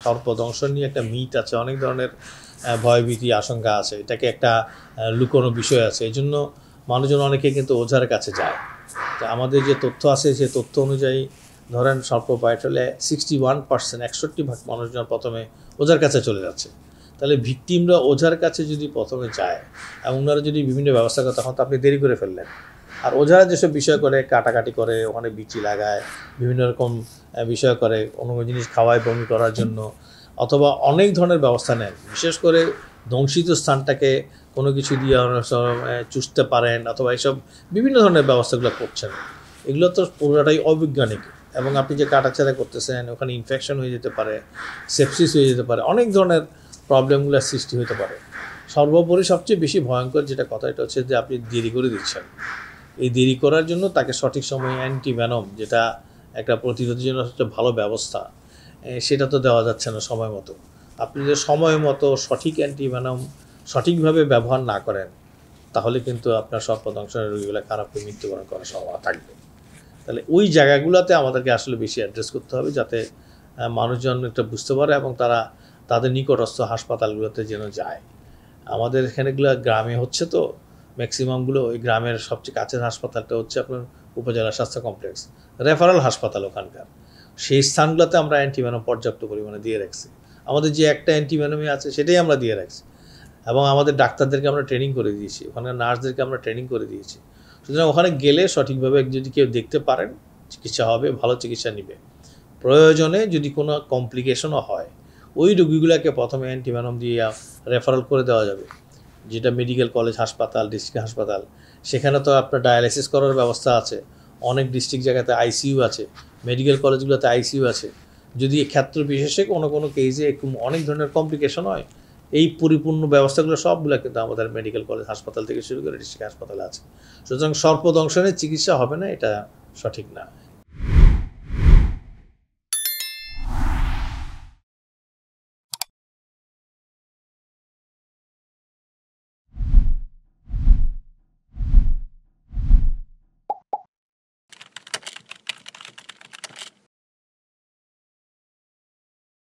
সর্পদংশন নিয়ে একটা মিথ আছে, অনেক ধরনের ভয়ভীতি আশঙ্কা আছে, এটাকে একটা লুকোনো বিষয় আছে। এই জন্য মানুষজন অনেকে কিন্তু ওঝার কাছে যায়। তো আমাদের যে তথ্য আছে সে তথ্য অনুযায়ী ধরেন সর্প বাইট হলে 61%, 61% মানুষজন প্রথমে ওঝার কাছে চলে যাচ্ছে। তাহলে ভিকটিমরা ওঝার কাছে যদি প্রথমে যায় এবং ওনারা যদি বিভিন্ন ব্যবস্থা করে, তখন তো আপনি দেরি করে ফেললেন। আর ওঝারা যেসব বিষয় করে, কাটাকাটি করে, ওখানে বিচি লাগায়, বিভিন্ন রকম বিষয় করে, কোনো জিনিস খাওয়ায় বমি করার জন্য, অথবা অনেক ধরনের ব্যবস্থা নেন। বিশেষ করে ধ্বংসিত স্থানটাকে কোনো কিছু দিয়ে চুষতে পারেন, অথবা এইসব বিভিন্ন ধরনের ব্যবস্থাগুলো করছেন। এগুলো তো পুরোটাই অবৈজ্ঞানিক। এবং আপনি যে কাটাছেড়া করতেছেন, ওখানে ইনফেকশন হয়ে যেতে পারে, সেপসিস হয়ে যেতে পারে, অনেক ধরনের প্রবলেমগুলোর সৃষ্টি হতে পারে। সর্বোপরি সবচেয়ে বেশি ভয়ঙ্কর যেটা কথা, এটা হচ্ছে যে আপনি দেরি করে দিচ্ছেন। এই দেরি করার জন্য তাকে সঠিক সময়ে অ্যান্টিভেনম, যেটা একটা প্রতিরোধের জন্য সবচেয়ে ভালো ব্যবস্থা, সেটা তো দেওয়া যাচ্ছে না সময় মতো। আপনি যদি সময় মতো সঠিক অ্যান্টিভেনম সঠিকভাবে ব্যবহার না করেন, তাহলে কিন্তু আপনার সর্পদংশনের রোগীগুলো খারাপ হয়ে মৃত্যুবরণ করার সম্ভাবনা থাকবে। তাহলে ওই জায়গাগুলোতে আমাদেরকে আসলে বেশি অ্যাড্রেস করতে হবে, যাতে মানুষজন একটা বুঝতে পারে এবং তারা তাদের নিকটস্থ হাসপাতালগুলোতে যেন যায়। আমাদের এখানেগুলো গ্রামে হচ্ছে, তো ম্যাক্সিমামগুলো ওই গ্রামের সবচেয়ে কাছের হাসপাতালটা হচ্ছে আপনার উপজেলা স্বাস্থ্য কমপ্লেক্স, রেফারেল হাসপাতাল ওখানকার। সেই স্থানগুলোতে আমরা অ্যান্টিভেনম পর্যাপ্ত পরিমাণে দিয়ে রাখছি। আমাদের যে একটা অ্যান্টিভেনমই আছে সেটাই আমরা দিয়ে রাখছি, এবং আমাদের ডাক্তারদেরকে আমরা ট্রেনিং করে দিয়েছি, ওখানে নার্সদেরকে আমরা ট্রেনিং করে দিয়েছি। সুতরাং ওখানে গেলে সঠিকভাবে যদি কেউ দেখতে পারেন, চিকিৎসা হবে, ভালো চিকিৎসা নেবে। প্রয়োজনে যদি কোনো কমপ্লিকেশনও হয়, ওই রোগীগুলোকে প্রথমে অ্যান্টিভেনম দিয়ে রেফারেল করে দেওয়া যাবে, যেটা মেডিকেল কলেজ হাসপাতাল, ডিস্ট্রিক্ট হাসপাতাল। সেখানে তো আপনার ডায়ালাইসিস করার ব্যবস্থা আছে, অনেক ডিস্ট্রিক্ট জায়গাতে আইসিইউ আছে, মেডিকেল কলেজগুলোতে আইসিইউ আছে। যদি ক্ষেত্র বিশেষে কোনো কেসে অনেক ধরনের কমপ্লিকেশন হয়, এই পরিপূর্ণ ব্যবস্থাগুলো সবগুলো কিন্তু আমাদের মেডিকেল কলেজ হাসপাতাল থেকে শুরু করে ডিস্ট্রিক্ট হাসপাতালে আছে। সুতরাং সর্পদংশনের চিকিৎসা হবে না, এটা সঠিক না।